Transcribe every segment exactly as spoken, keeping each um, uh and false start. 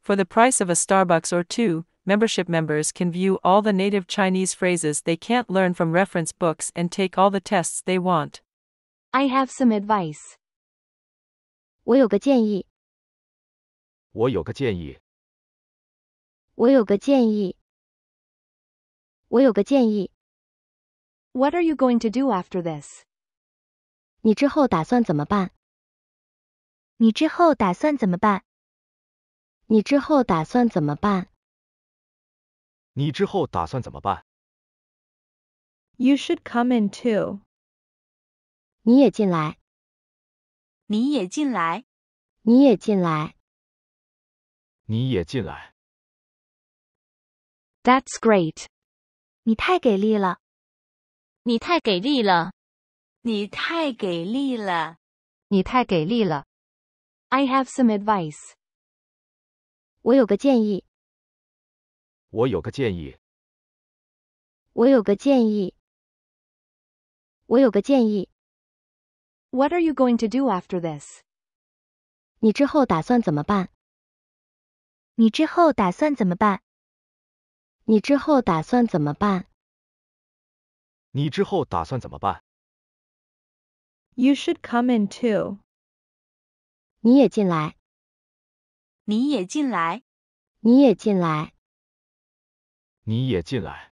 For the price of a Starbucks or two, membership members can view all the native Chinese phrases they can't learn from reference books and take all the tests they want. I have some advice. 我有个建议。 我有个建议。 我有个建议。我有个建议。 What are you going to do after this? 你之后打算怎么办？你之后打算怎么办？你之后打算怎么办？ 你之后打算怎么办？ You should come in too. 你也进来。 你也进来。 你也进来。 你也进来。 That's great. 你太给力了。 你太给力了。你太给力了。 你太给力了。I have some advice. 我有个建议。 我有个建议。 我有个建议。我有个建议。 What are you going to do after this? 你之后打算怎么办？你之后打算怎么办？你之后打算怎么办？ 你之后打算怎么办？ You should come in too. 你也进来。 你也进来。 你也进来。 你也进来。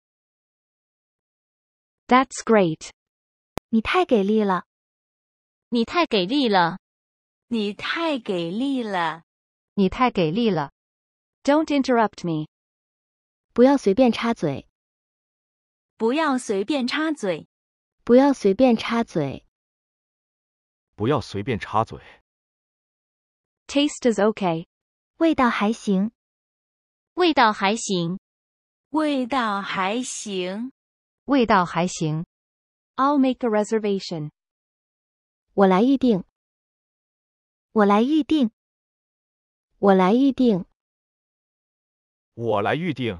That's great. 你太给力了。 你太给力了。你太给力了。 你太给力了。Don't interrupt me. 不要随便插嘴。 不要随便插嘴。 不要随便插嘴。 不要随便插嘴。 Taste is okay. 味道还行。 味道还行。味道还行。 味道还行。I'll make a reservation. 我来预定。我来预定。我来预定。 我来预定。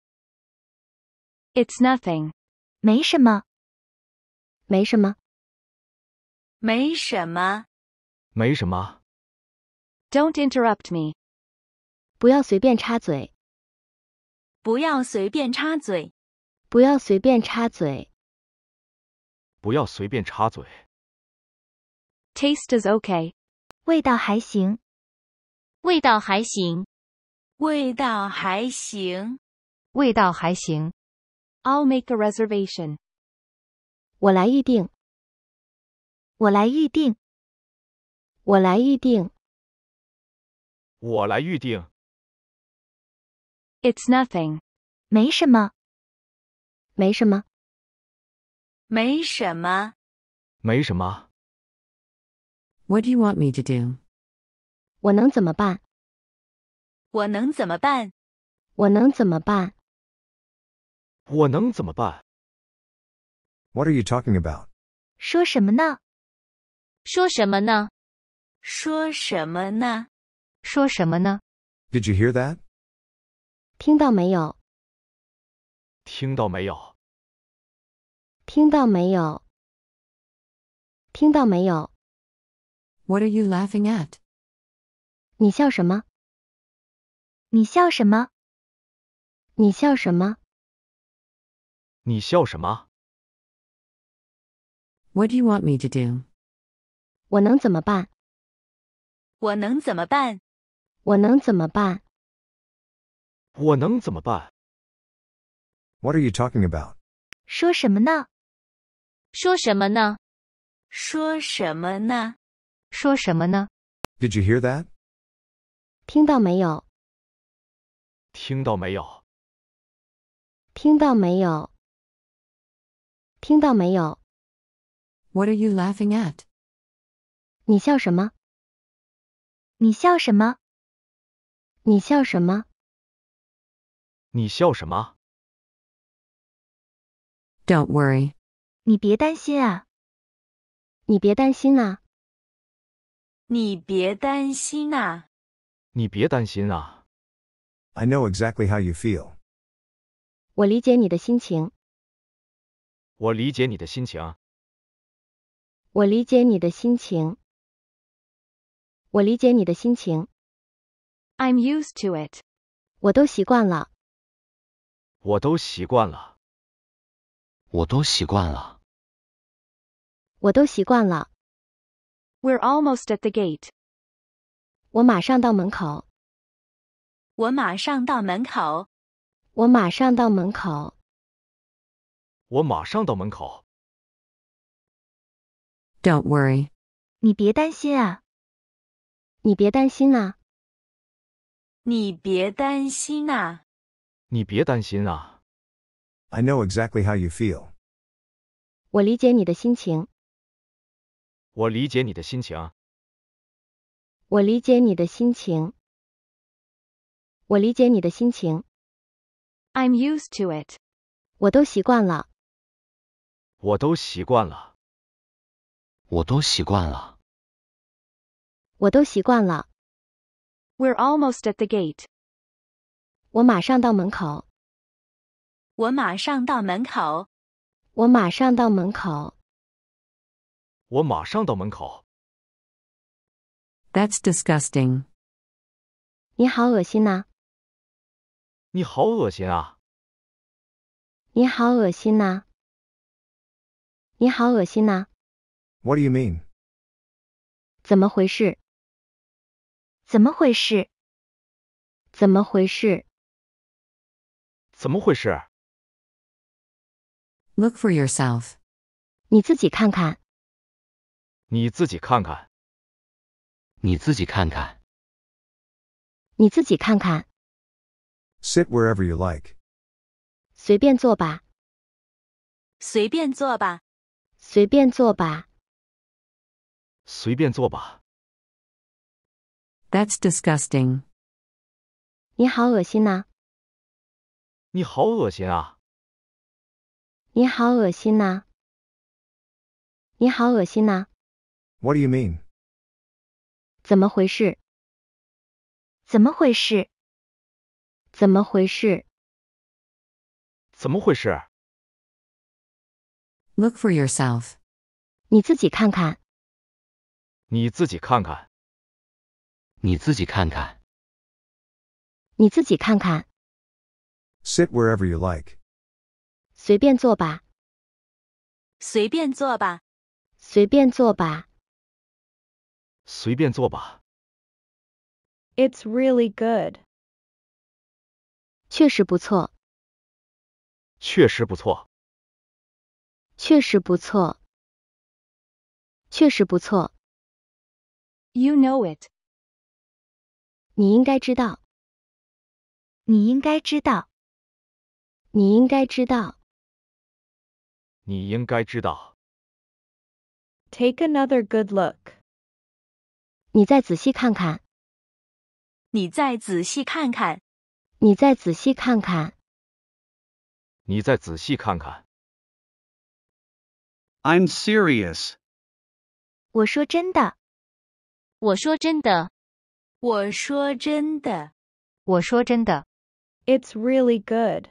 It's nothing. 没什么。没什么。 没什么。 没什么。 Don't interrupt me. 不要随便插嘴。 不要随便插嘴。 不要随便插嘴。 不要随便插嘴。 Taste is okay. 味道还行。 味道还行。味道还行。 味道还行。I'll make a reservation. 我来预定。我来预定。我来预定。 我来预定。 It's nothing. 没什么。没什么。 没什么。 没什么。 What do you want me to do? 我能怎么办？ 我能怎么办？ 我能怎么办？ 我能怎么办？ What are you talking about? 说什么呢？ 说什么呢？说什么呢？ 说什么呢？ Did you hear that? 听到没有？ 听到没有？ 听到没有？听到没有？ What are you laughing at? 你笑什么？你笑什么？你笑什么？ 你笑什么？ What do you want me to do? 我能怎么办？ 我能怎么办？ 我能怎么办？ 我能怎么办？ What are you talking about? 说什么呢？ 说什么呢？说什么呢？ 说什么呢？ Did you hear that? 听到没有？ 听到没有？ 听到没有？听到没有？ What are you laughing at? 你笑什么？你笑什么？你笑什么？ 你笑什么？ Don't worry. 你别担心啊！你别担心啊！ 你别担心啊！ 你别担心啊！ I know exactly how you feel. 我理解你的心情。 我理解你的心情。 我理解你的心情。我理解你的心情。 I'm used to it. 我都习惯了。 我都习惯了。 我都习惯了。 我都习惯了。 We're almost at the gate. 我马上到门口。 我马上到门口。 我马上到门口。 我马上到门口。 Don't worry. 你别担心啊。你别担心啊。 你别担心啊。 你别担心啊。 I know exactly how you feel. 我理解你的心情。 我理解你的心情。 我理解你的心情。我理解你的心情。 I'm used to it. 我都习惯了。 我都习惯了。 我都习惯了。 我都习惯了。 We're almost at the gate. 我马上到门口。 我马上到门口。 我马上到门口。 我马上到门口。 That's disgusting. 你好恶心呐、 你好恶心啊。 你好恶心呐、你好恶心呐、 What do you mean? 怎么回事？怎么回事？怎么回事？ 怎么回事？ Look for yourself. 你自己看看。 你自己看看。 你自己看看。 你自己看看。 Sit wherever you like. 随便坐吧。 随便坐吧。 随便坐吧。 随便坐吧。 That's disgusting. 你好恶心呐、 你好恶心啊。 你好恶心呐、你好恶心呐、 What do you mean? 怎么回事？怎么回事？怎么回事？ 怎么回事？ Look for yourself. 你自己看看。 你自己看看。 你自己看看。 你自己看看。 Sit wherever you like. 随便坐吧。 随便坐吧。 随便坐吧。 随便坐吧。 It's really good. 确实不错。 确实不错。 确实不错。确实不错。 You know it. 你应该知道。你应该知道。你应该知道。 你应该知道。 Take another good look. 你再仔细看看。 你再仔细看看。 你再仔细看看。 你再仔细看看。 I'm serious. 我说真的。 我说真的。我说真的。 我说真的。 It's really good.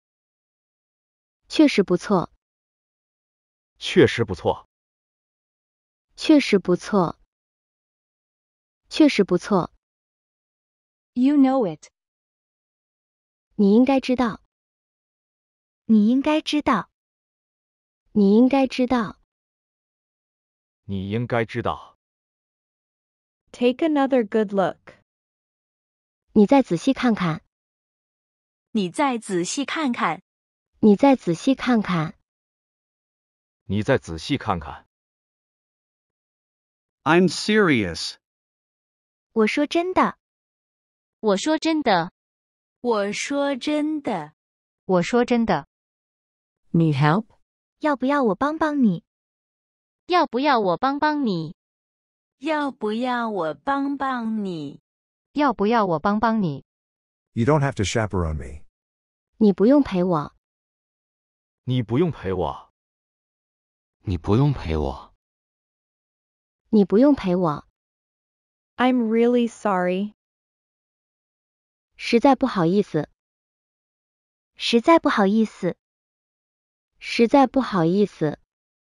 确实不错。 确实不错。 确实不错。确实不错。 You know it. 你应该知道。你应该知道。你应该知道。 你应该知道。 Take another good look. 你再仔细看看。 你再仔细看看。 你再仔细看看。 你再仔细看看。 I'm serious. 我说真的。 我说真的。我说真的。 我说真的。 Need help? 要不要我帮帮你？ 要不要我帮帮你？要不要我帮帮你？ 要不要我帮帮你？ You don't have to chaperone me. 你不用陪我。 你不用陪我。 你不用陪我。 你不用陪我。 I'm really sorry. 实在不好意思。实在不好意思。实在不好意思。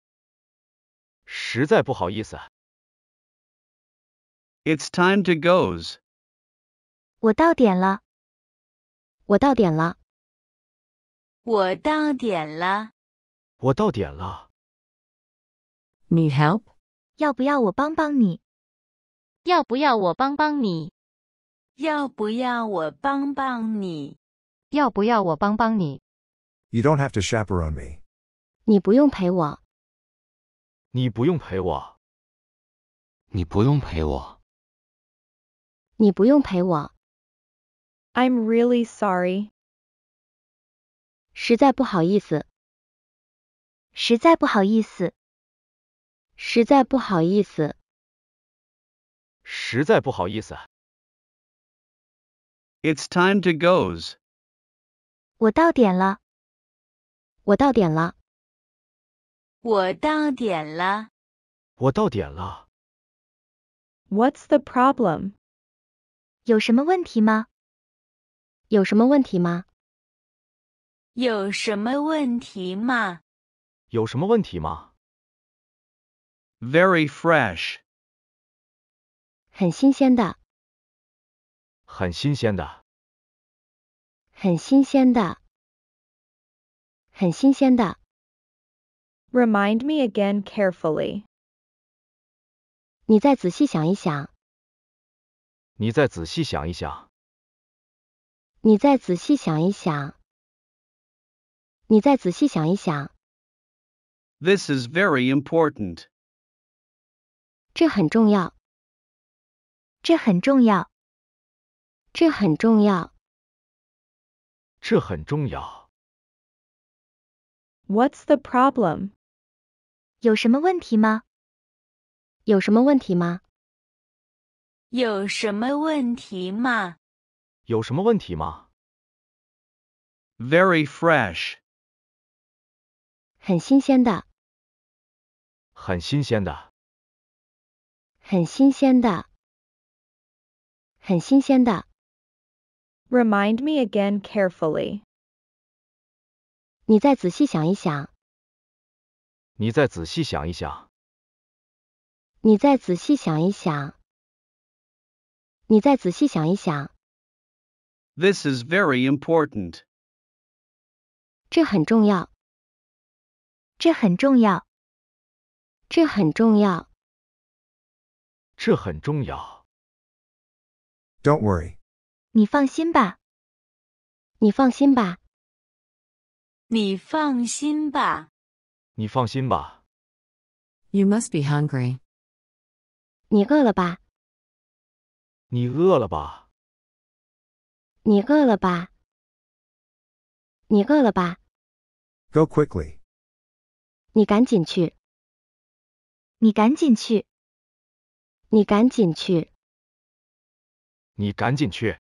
实在不好意思。 It's time to goes. 我到点了。 我到点了。 我到点了。 我到点了。 Need help? 要不要我帮帮你？ 要不要我帮帮你？要不要我帮帮你？ 要不要我帮帮你？ You don't have to chaperone me. 你不用陪我。 你不用陪我。 你不用陪我。 你不用陪我。 I'm really sorry. 实在不好意思。 实在不好意思。 实在不好意思。 实在不好意思。 It's time to goes. 我到点了。 我到点了。 我到点了。 我到点了。 What's the problem? 有什么问题吗？ 有什么问题吗？ 有什么问题吗？ 有什么问题吗？ Very fresh. 很新鲜的。 很新鲜的。 很新鲜的。很新鲜的。 Remind me again carefully. 你再仔细想一想。 你再仔细想一想。 你再仔细想一想。你再仔细想一想。 This is very important. 这很重要。 这很重要。 这很重要。 这很重要。 What's the problem? 有什么问题吗？ 有什么问题吗？ 有什么问题吗？ 有什么问题吗？ Very fresh. 很新鲜的。 很新鲜的。 很新鲜的。很新鲜的。 Remind me again carefully. 你再仔细想一想。 你再仔细想一想。 你再仔细想一想。你再仔细想一想。 This is very important. 这很重要。 这很重要。 这很重要。 这很重要。 Don't worry. 你放心吧。 你放心吧。 你放心吧。 你放心吧。 You must be hungry. 你饿了吧？ 你饿了吧？ 你饿了吧？你饿了吧？ Go quickly. 你赶紧去。 你赶紧去。 你赶紧去。 你赶紧去。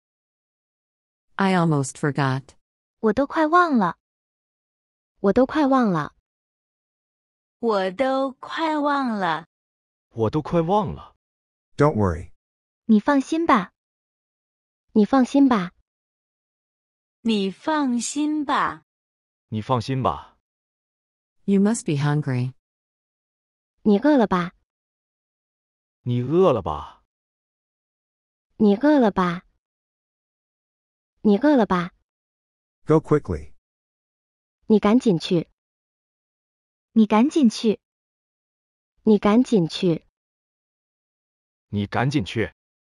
I almost forgot. 我都快忘了。 我都快忘了。 我都快忘了。 我都快忘了。 Don't worry. 你放心吧。 你放心吧。 你放心吧。 你放心吧。 You must be hungry. 你饿了吧？ 你饿了吧？ 你饿了吧？你饿了吧？ Go quickly. 你赶紧去。 你赶紧去。 你赶紧去。 你赶紧去。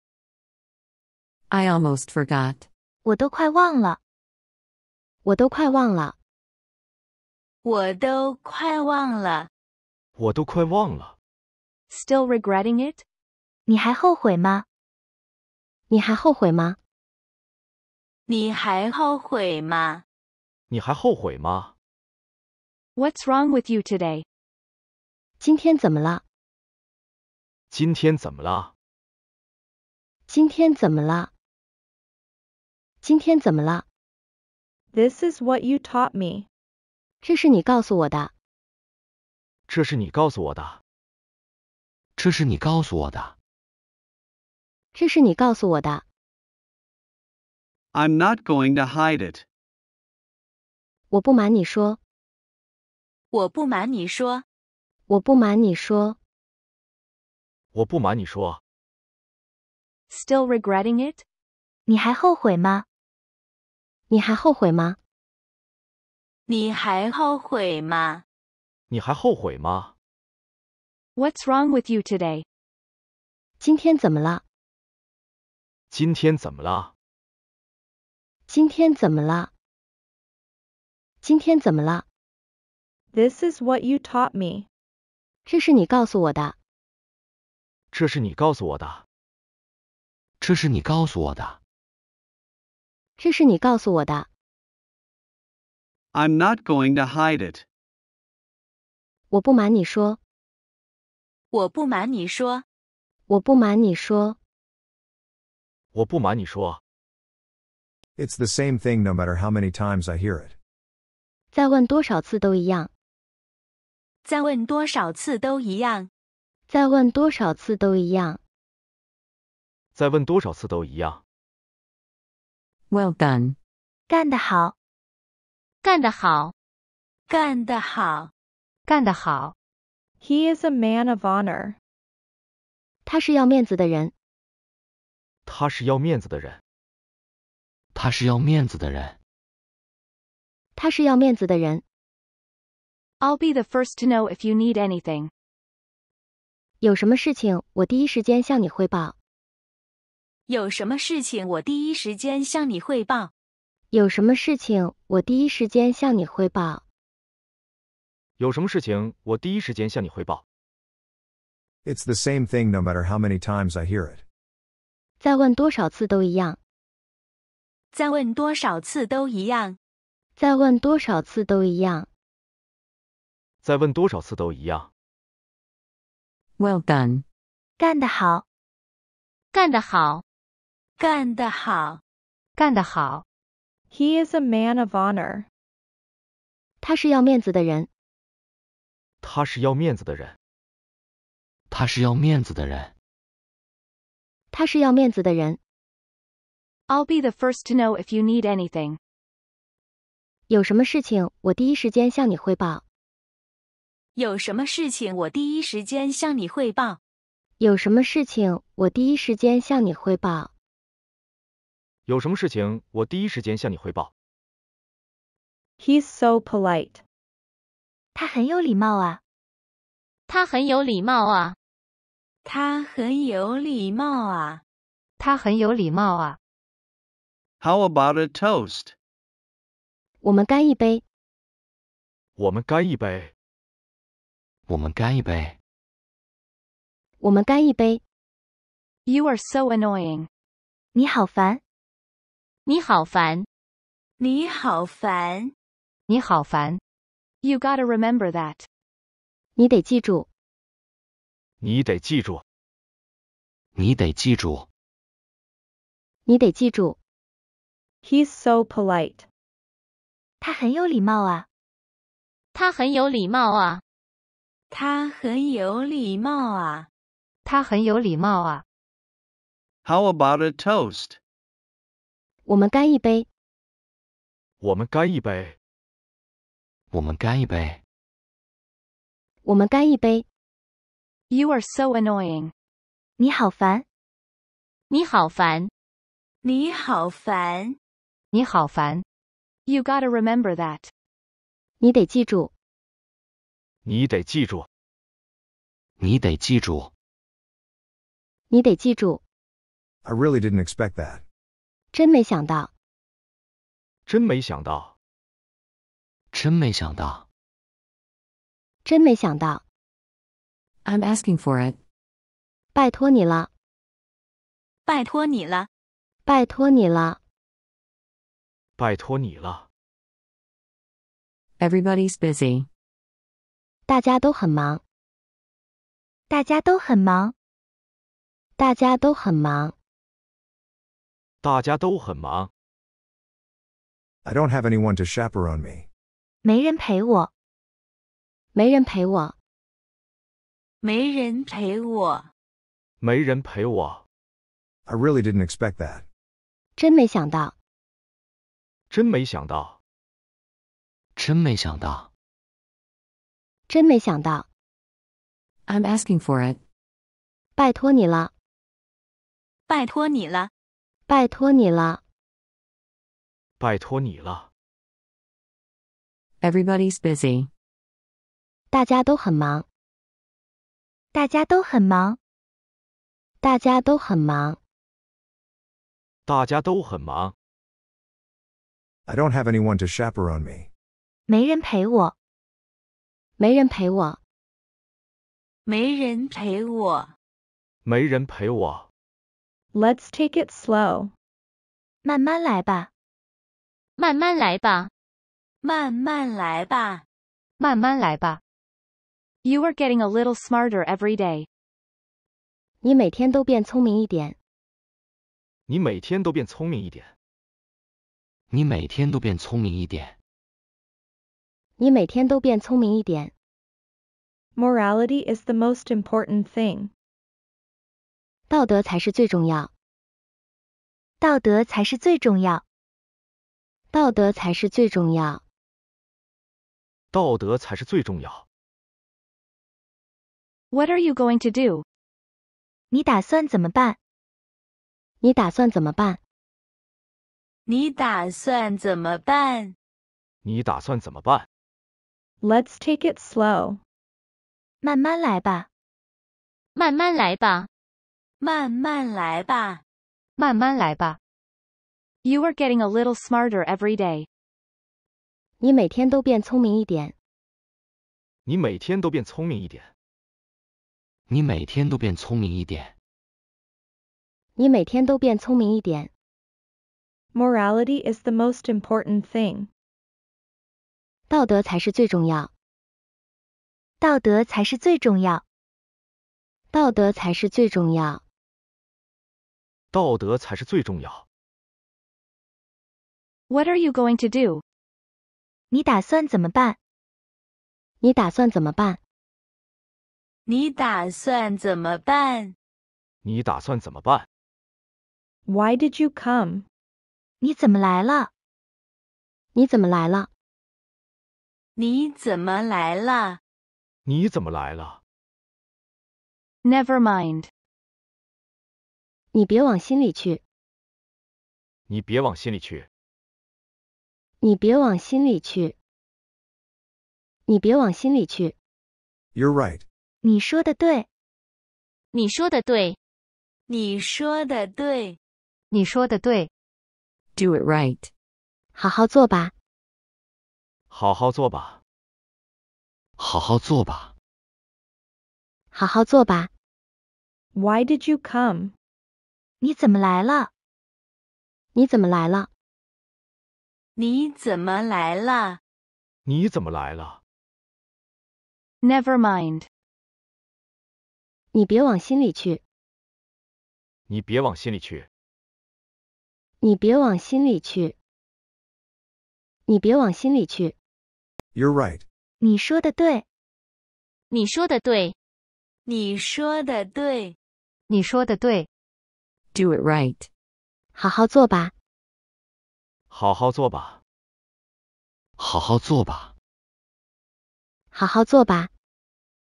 I almost forgot. 我都快忘了。 我都快忘了。 我都快忘了。 我都快忘了。 Still regretting it? 你还后悔吗？ 你还后悔吗？ 你还后悔吗？ 你还后悔吗？ What's wrong with you today? 今天怎么了？ 今天怎么了？ 今天怎么了？今天怎么了？ This is what you taught me. 这是你告诉我的。 这是你告诉我的。 这是你告诉我的。 这是你告诉我的。 I'm not going to hide it. 我不瞒你说。 我不瞒你说。 我不瞒你说。 我不瞒你说。 Still regretting it? 你还后悔吗？ 你还后悔吗？ 你还后悔吗？ 你还后悔吗？ What's wrong with you today? 今天怎么了？ 今天怎么了？ 今天怎么了？今天怎么了？ This is what you taught me. 这是你告诉我的。 这是你告诉我的。 这是你告诉我的。 这是你告诉我的。 I'm not going to hide it. 我不瞒你说， 我不瞒你说， 我不瞒你说， 我不瞒你说， It's the same thing no matter how many times I hear it. 再问多少次都一样， 再问多少次都一样。 再问多少次都一样。 再问多少次都一样。 Well done. 干得好， 干得好，干得好， 干得好。 He is a man of honor. 他是要面子的人， 他是要面子的人。 他是要面子的人。 他是要面子的人。 I'll be the first to know if you need anything. 有什么事情，我第一时间向你汇报。 有什么事情我第一时间向你汇报。 有什么事情，我第一时间向你汇报。 有什么事情，我第一时间向你汇报。 It's the same thing no matter how many times I hear it. 再问多少次都一样， 再问多少次都一样。 再问多少次都一样。 再问多少次都一样。 Well done. 干得好， 干得好，干得好， 干得好。 He is a man of honor. 他是要面子的人， 他是要面子的人。 他是要面子的人。 他是要面子的人。 I'll be the first to know if you need anything. 有什么事情，我第一时间向你汇报。 有什么事情我第一时间向你汇报。 有什么事情，我第一时间向你汇报。 有什么事情，我第一时间向你汇报。 He's so polite. 他很有礼貌啊。 他很有礼貌啊。他很有礼貌啊。 他很有礼貌啊。 How about a toast? 我们干一杯。 我们干一杯。 我们干一杯。 我们干一杯。 You are so annoying. 你好烦， 你好烦。你好烦。 你好烦。You gotta remember that. 你得记住， 你得记住。 你得记住。 你得记住。 He's so polite. 他很有礼貌啊。 他很有礼貌啊。他很有礼貌啊。 他很有礼貌啊。 How about a toast? 我们干一杯。 我们干一杯。 我们干一杯。 我们干一杯。 You are so annoying. 你好烦， 你好烦。你好烦。 你好烦。You gotta remember that. 你得记住， 你得记住。 你得记住。 你得记住。 I really didn't expect that. 真没想到， 真没想到。 真没想到。 真没想到。 I'm asking for it. 拜托你了， 拜托你了。 拜托你了。 拜托你了。 Everybody's busy. 大家都很忙， 大家都很忙。 大家都很忙。 大家都很忙。 I don't have anyone to chaperone me. 没人陪我， 没人陪我， 没人陪我。 没人陪我。 I really didn't expect that. 真没想到， 真没想到。 真没想到。 真没想到。 I'm asking for it. 拜托你了， 拜托你了。 拜托你了。 拜托你了。 Everybody's busy. 大家都很忙。 大家都很忙。 大家都很忙。 大家都很忙。 I don't have anyone to chaperone me. 没人陪我。 没人陪我。 没人陪我。 没人陪我。 Let's take it slow. 慢慢来吧。 慢慢来吧。慢慢来吧。 慢慢来吧。You are getting a little smarter every day. 你每天都变聪明一点。 你每天都变聪明一点。 你每天都变聪明一点。 你每天都变聪明一点。 Morality is the most important thing. 道德才是最重要。 道德才是最重要。 道德才是最重要。 道德才是最重要。 What are you going to do? 你打算怎么办？ 你打算怎么办？ 你打算怎么办？ 你打算怎么办？ Let's take it slow. 慢慢来吧。 慢慢来吧。慢慢来吧。 慢慢来吧。You are getting a little smarter every day. 你每天都变聪明一点。 你每天都变聪明一点。 你每天都变聪明一点。 你每天都变聪明一点。 Morality is the most important thing. 道德才是最重要。 道德才是最重要。 道德才是最重要。 道德才是最重要。 What are you going to do? 你打算怎么办？ 你打算怎么办？ 你打算怎么办？ 你打算怎么办？ Why did you come? 你怎么来了？ 你怎么来了？ 你怎么来了？ 你怎么来了？ Never mind. 你别往心里去。 你别往心里去。 你别往心里去。你别往心里去。 You're right. 你说的对。 你说的对。你说的对。 你说的对。 Do it right. 好好做吧。 好好做吧。 好好做吧。 好好做吧。 Why did you come? 你怎么来了？ 你怎么来了？ 你怎么来了？ 你怎么来了？ Never mind. 你别往心里去。 你别往心里去。 你别往心里去。你别往心里去。 You're right. 你说的对。 你说的对。你说的对。 你说的对。 Do it right. 好好做吧。 好好做吧。 好好做吧。 好好做吧。